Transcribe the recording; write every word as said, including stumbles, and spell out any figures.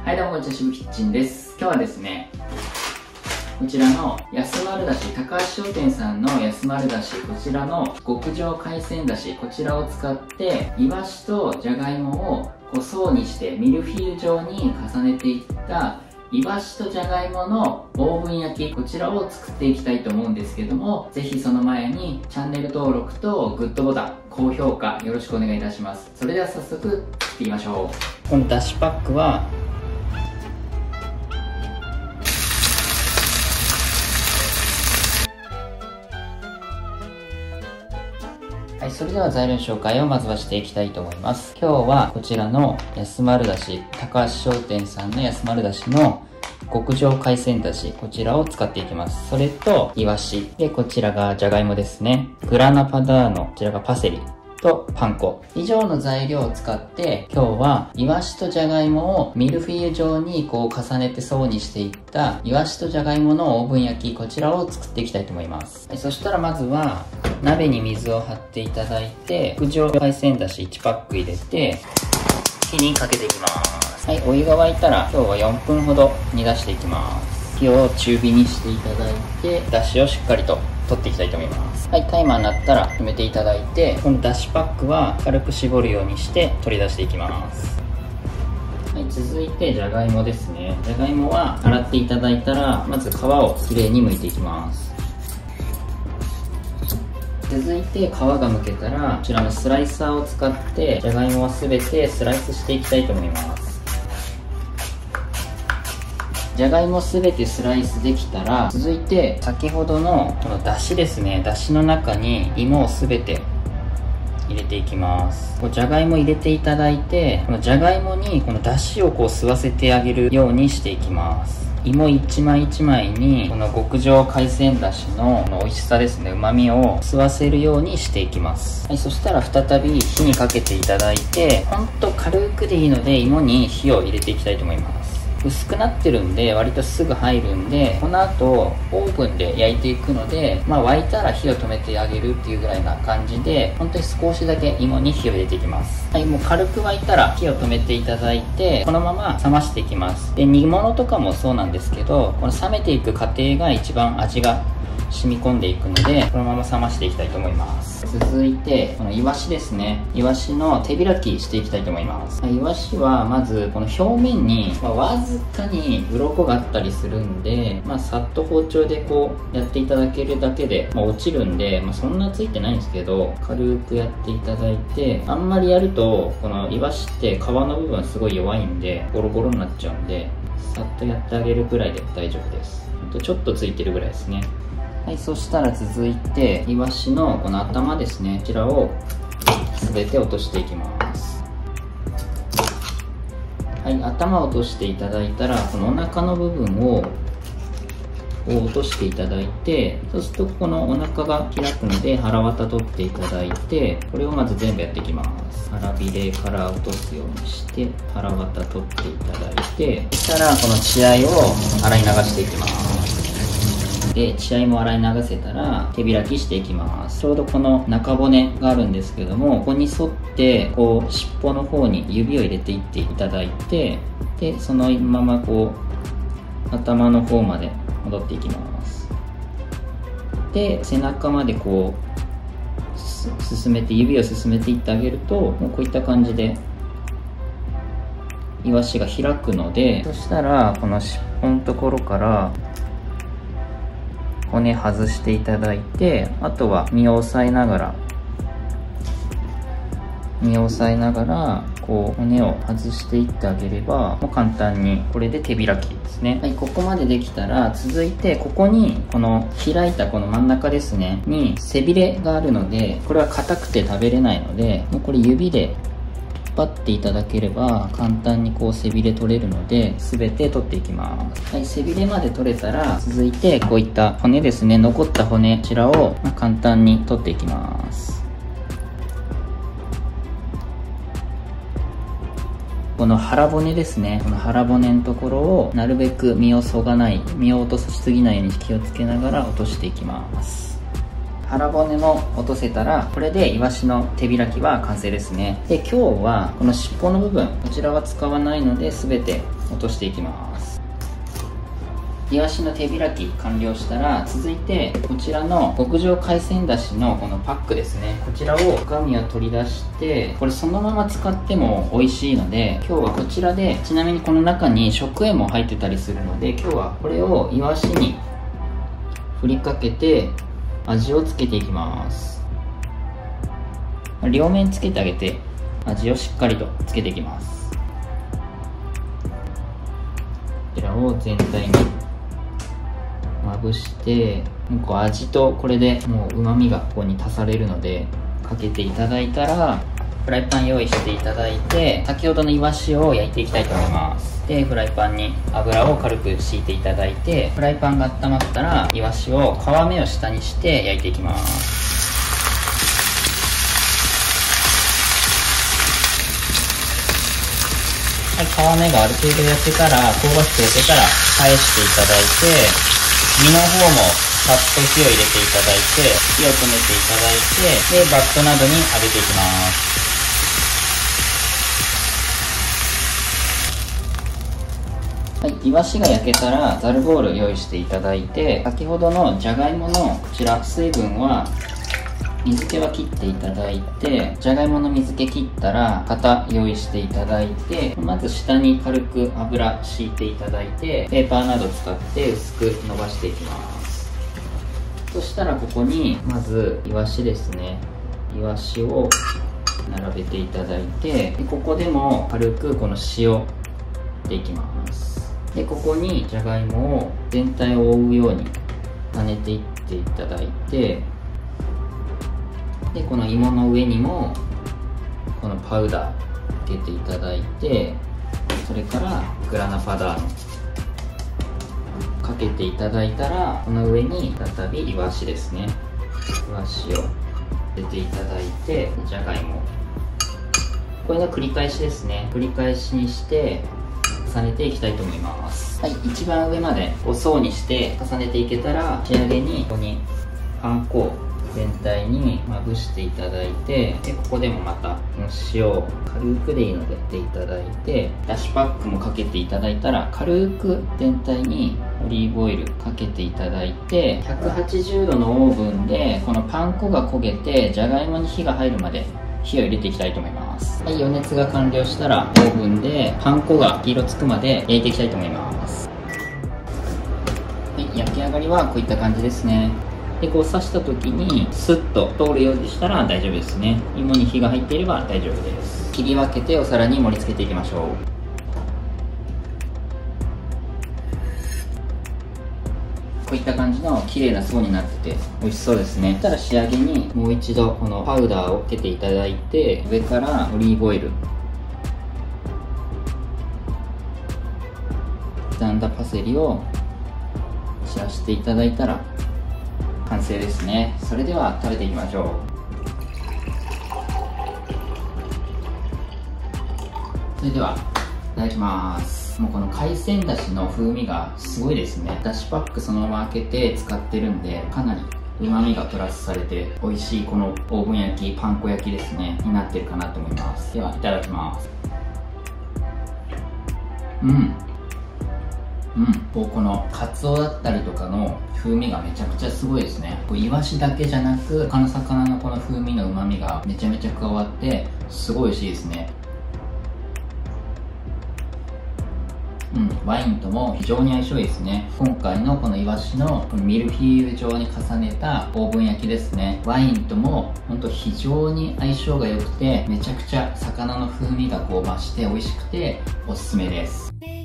はいどうもこんにちは、渋キッチンです。今日はですね、こちらの安丸だし、高橋商店さんの安丸だし、こちらの極上海鮮だし、こちらを使ってイワシとじゃがいもをこう層にしてミルフィーユ状に重ねていったイワシとじゃがいものオーブン焼き、こちらを作っていきたいと思うんですけども、ぜひその前にチャンネル登録とグッドボタン、高評価よろしくお願いいたします。それでは早速作っていきましょう。このだしパックははい、それでは材料の紹介をまずはしていきたいと思います。今日はこちらの安丸だし、高橋商店さんの安丸だしの極上海鮮だし、こちらを使っていきます。それと、イワシ。で、こちらがじゃがいもですね。グラナパダーノ、こちらがパセリとパン粉。以上の材料を使って、今日はイワシとじゃがいもをミルフィーユ状にこう重ねて層にしていったイワシとじゃがいものオーブン焼き、こちらを作っていきたいと思います。そしたらまずは、鍋に水を張っていただいて、極上海鮮だしいちパック入れて、火にかけていきます。はい、お湯が沸いたら今日はよんぷんほど煮出していきます。火を中火にしていただいて、だしをしっかりと取っていきたいと思います。はい、タイマーになったら止めていただいて、このだしパックは軽く絞るようにして取り出していきます。はい、続いてじゃがいもですね。じゃがいもは洗っていただいたら、まず皮をきれいに剥いていきます。続いて皮が剥けたら、こちらのスライサーを使ってじゃがいもは全てスライスしていきたいと思います。じゃがいもすべてスライスできたら、続いて先ほどのこのだしですね、だしの中に芋をすべて入れていきます。こうじゃがいも入れていただいて、このじゃがいもにこのだしをこう吸わせてあげるようにしていきます。芋一枚一枚にこの極上海鮮だしのこの美味しさですね、旨味を吸わせるようにしていきます。はい、そしたら再び火にかけていただいて、ほんと軽くでいいので芋に火を入れていきたいと思います。薄くなってるんで割とすぐ入るんで、この後オーブンで焼いていくので、まあ沸いたら火を止めてあげるっていうぐらいな感じで、本当に少しだけ芋に火を入れていきます。はい、もう軽く沸いたら火を止めていただいて、このまま冷ましていきます。で、煮物とかもそうなんですけど、この冷めていく過程が一番味が染み込んでいくので、このまま冷ましていきたいと思います。続いてこのイワシですね、イワシの手開きしていきたいと思います。イワシはまずこの表面に、まあ、わずかに鱗があったりするんで、まあ、さっと包丁でこうやっていただけるだけで、まあ、落ちるんで、まあ、そんなついてないんですけど、軽くやっていただいて、あんまりやるとこのイワシって皮の部分すごい弱いんでゴロゴロになっちゃうんで、さっとやってあげるくらいで大丈夫です。ちょっとついてるぐらいですね。はい、そしたら続いてイワシのこの頭ですね、こちらを全て落としていきます。はい、頭を落としていただいたら、このお腹の部分を落としていただいて、そうするとこのお腹が開くので腹渡取っていただいて、これをまず全部やっていきます。腹びれから落とすようにして腹渡取っていただいて、そしたらこの血合いを洗い流していきます。で、血合いも洗い流せたら手開きしていきます。ちょうどこの中骨があるんですけども、ここに沿ってこう尻尾の方に指を入れていっていただいて、でそのままこう頭の方まで戻っていきます。で背中までこう進めて、指を進めていってあげると、もうこういった感じでイワシが開くので、そしたらこの尻尾のところから骨外していただいて、あとは身を押さえながら身を押さえながらこう骨を外していってあげれば、もう簡単にこれで手開きですね。はい、ここまでできたら、続いてここにこの開いたこの真ん中ですねに背びれがあるので、これは硬くて食べれないので、もうこれ指で引っ張っていただければ簡単にこう背びれ取れるので、全て取っていきます。はい、背びれまで取れたら、続いてこういった骨ですね、残った骨、こちらを簡単に取っていきます。この腹骨ですね、この腹骨のところをなるべく身をそがない、身を落としすぎないように気をつけながら落としていきます。 腹骨も落とせたら、これでイワシの手開きは完成ですね。で、今日はこの尻尾の部分、こちらは使わないので全て落としていきます。イワシの手開き完了したら、続いてこちらの極上海鮮だしのこのパックですね、こちらを中身を取り出して、これそのまま使っても美味しいので、今日はこちらで、ちなみにこの中に食塩も入ってたりするので、今日はこれをイワシに振りかけて味をつけていきます。両面つけてあげて味をしっかりとつけていきます。こちらを全体にまぶして、もうこう味とこれでもう旨味がここに足されるので、かけていただいたらフライパン用意していただいて、先ほどのイワシを焼いていきたいと思います。で、フライパンに油を軽く敷いていただいて、フライパンが温まったらイワシを皮目を下にして焼いていきます。はい、皮目がある程度焼けたら、香ばしく焼けたら返していただいて、身の方もさっと火を入れていただいて、火を止めていただいて、で、バットなどに揚げていきます。はい、イワシが焼けたらザルボウル用意していただいて、先ほどのじゃがいものこちら水分は水気は切っていただいて、じゃがいもの水気切ったら型用意していただいて、まず下に軽く油敷いていただいて、ペーパーなど使って薄く伸ばしていきます。そしたらここにまずイワシですね、イワシを並べていただいて、でここでも軽くこの塩でいきます。でここにじゃがいもを全体を覆うように跳ねていっていただいて、でこの芋の上にもこのパウダーつけていただいて、それからグラナパダーノかけていただいたら、この上に再びイワシですね、イワシを入れていただいて、じゃがいも、これの繰り返しですね、繰り返しにして重ねていきたいと思います。はい、一番上までこう層にして重ねていけたら、仕上げにここにパン粉を全体にまぶしていただいて、でここでもまたこの塩を軽くでいいので振っていただいて、だしパックもかけていただいたら、軽く全体にオリーブオイルかけていただいて、ひゃくはちじゅうどのオーブンでこのパン粉が焦げてじゃがいもに火が入るまで火を入れていきたいと思います。はい、余熱が完了したらオーブンでパン粉が黄色つくまで焼いていきたいと思います。はい、焼き上がりはこういった感じですね。でこう刺した時にスッと通るようにしたら大丈夫ですね。芋に火が入っていれば大丈夫です。切り分けてお皿に盛り付けていきましょう。こういった感じの綺麗な層になってて美味しそうですね。そしたら仕上げにもう一度このパウダーをかけていただいて、上からオリーブオイル、刻んだパセリを散らしていただいたら完成ですね。それでは食べていきましょう。それではいただきます。もうこの海鮮だしの風味がすごいですね。だしパックそのまま開けて使ってるんで、かなり旨味がプラスされて美味しいこのオーブン焼き、パン粉焼きですねになってるかなと思います。ではいただきます。うんうん、こうこのカツオだったりとかの風味がめちゃくちゃすごいですね。こうイワシだけじゃなく、他の魚のこの風味のうまみがめちゃめちゃ加わってすごい美味しいですね。うん、ワインとも非常に相性いいですね。今回のこのイワシのこのミルフィーユ状に重ねたオーブン焼きですね、ワインとも本当非常に相性が良くて、めちゃくちゃ魚の風味がこう増して美味しくておすすめです。